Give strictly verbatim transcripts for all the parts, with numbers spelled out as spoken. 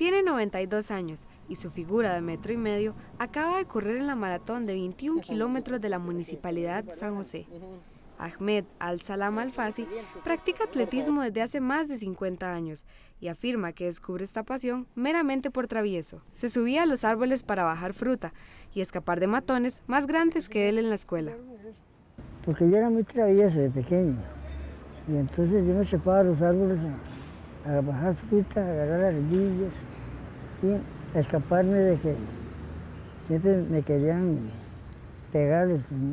Tiene noventa y dos años y su figura de metro y medio acaba de correr en la maratón de veintiún kilómetros de la Municipalidad de San José. Ahmed Al-Salam Al-Fasi practica atletismo desde hace más de cincuenta años y afirma que descubre esta pasión meramente por travieso. Se subía a los árboles para bajar fruta y escapar de matones más grandes que él en la escuela. Porque yo era muy travieso de pequeño y entonces yo me trepaba a los árboles a, a bajar fruta, a agarrar ardillas y a escaparme de que siempre me querían pegar,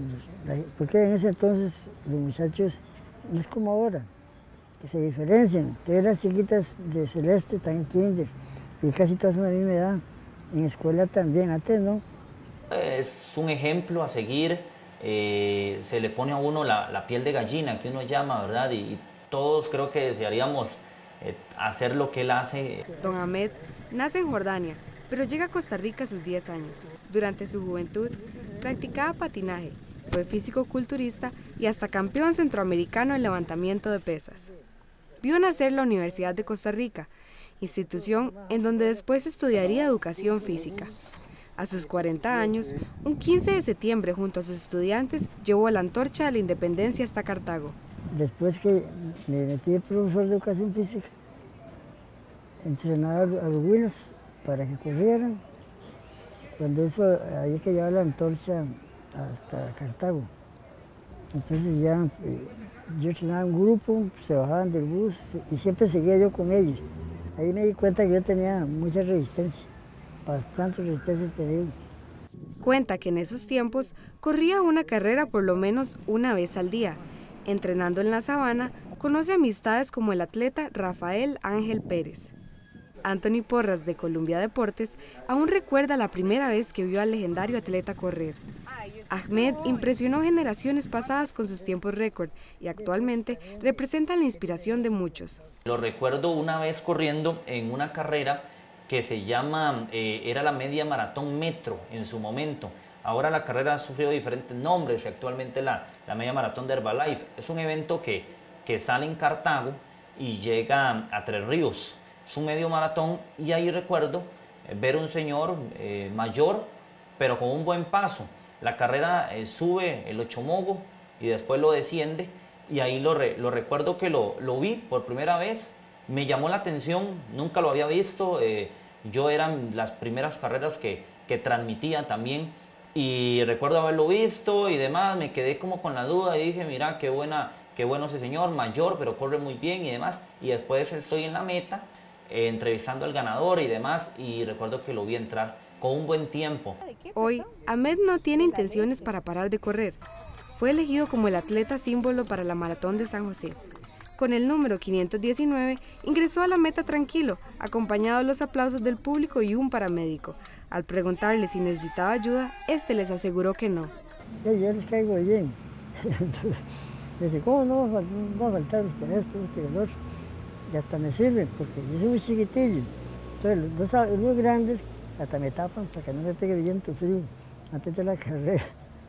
porque en ese entonces los muchachos no es como ahora, que se diferencian. Todas las chiquitas de Celeste están en kinder y casi todas son de la misma edad, en escuela también, antes no. Es un ejemplo a seguir, eh, se le pone a uno la, la piel de gallina, que uno llama, ¿verdad? Y, y todos creo que desearíamos eh, hacer lo que él hace. Don Ahmed nace en Jordania, pero llega a Costa Rica a sus diez años. Durante su juventud, practicaba patinaje, fue físico-culturista y hasta campeón centroamericano en levantamiento de pesas. Vio nacer la Universidad de Costa Rica, institución en donde después estudiaría educación física. A sus cuarenta años, un quince de septiembre, junto a sus estudiantes, llevó la antorcha de la independencia hasta Cartago. Después que me metí de profesor de educación física, entrenaba a los güilos para que corrieran. Cuando eso había que llevar la antorcha hasta Cartago. Entonces ya eh, yo entrenaba un grupo, se bajaban del bus y siempre seguía yo con ellos. Ahí me di cuenta que yo tenía mucha resistencia, bastante resistencia tenía. Cuenta que en esos tiempos corría una carrera por lo menos una vez al día. Entrenando en la sabana, conoce amistades como el atleta Rafael Ángel Pérez. Anthony Porras, de Columbia Deportes, aún recuerda la primera vez que vio al legendario atleta correr. Ahmed impresionó generaciones pasadas con sus tiempos récord y actualmente representa la inspiración de muchos. Lo recuerdo una vez corriendo en una carrera que se llama, eh, era la media maratón metro en su momento. Ahora la carrera ha sufrido diferentes nombres, actualmente la, la media maratón de Herbalife. Es un evento que, que sale en Cartago y llega a Tres Ríos. Es un medio maratón y ahí recuerdo eh, ver un señor eh, mayor, pero con un buen paso. La carrera eh, sube el Ochomogo y después lo desciende y ahí lo, re, lo recuerdo que lo, lo vi por primera vez. Me llamó la atención, nunca lo había visto. Eh, yo eran las primeras carreras que, que transmitía también y recuerdo haberlo visto y demás. Me quedé como con la duda y dije, mira, qué, buena, qué bueno ese señor, mayor, pero corre muy bien y demás. Y después estoy en la meta, Eh, entrevistando al ganador y demás, y recuerdo que lo vi entrar con un buen tiempo. Hoy, Ahmed no tiene intenciones para parar de correr. Fue elegido como el atleta símbolo para la Maratón de San José. Con el número quinientos diecinueve, ingresó a la meta tranquilo, acompañado de los aplausos del público y un paramédico. Al preguntarle si necesitaba ayuda, este les aseguró que no. Yo les caigo bien. Entonces, me dice, ¿cómo no va a faltar usted esto, usted el otro? Y hasta me sirve, porque yo soy muy chiquitillo. Entonces los dos los grandes hasta me tapan para que no me pegue viento frío antes de la carrera.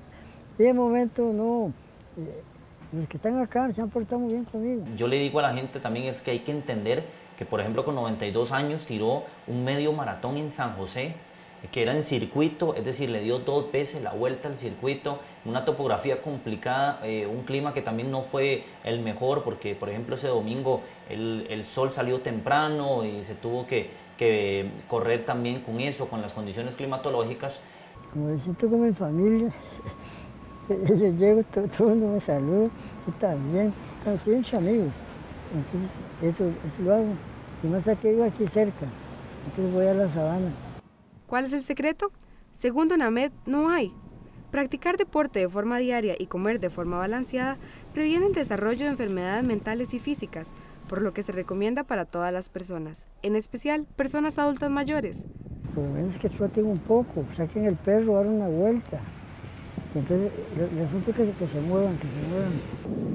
Y de momento no, eh, los que están acá se han portado muy bien conmigo. Yo le digo a la gente también es que hay que entender que, por ejemplo, con noventa y dos años tiró un medio maratón en San José, que era en circuito, es decir, le dio dos veces la vuelta al circuito, una topografía complicada, eh, un clima que también no fue el mejor, porque por ejemplo ese domingo el, el sol salió temprano y se tuvo que, que correr también con eso, con las condiciones climatológicas. Como me siento como en familia, yo llego, todo, todo el mundo me saluda, yo también, tengo muchos amigos, entonces eso, eso lo hago, y más que vivo aquí cerca, entonces voy a la sabana. ¿Cuál es el secreto? Según Don Ahmed, no hay. Practicar deporte de forma diaria y comer de forma balanceada previene el desarrollo de enfermedades mentales y físicas, por lo que se recomienda para todas las personas, en especial personas adultas mayores. Por lo menos que troten un poco, saquen el perro, dar una vuelta. Y entonces el asunto es que, que se muevan, que se muevan.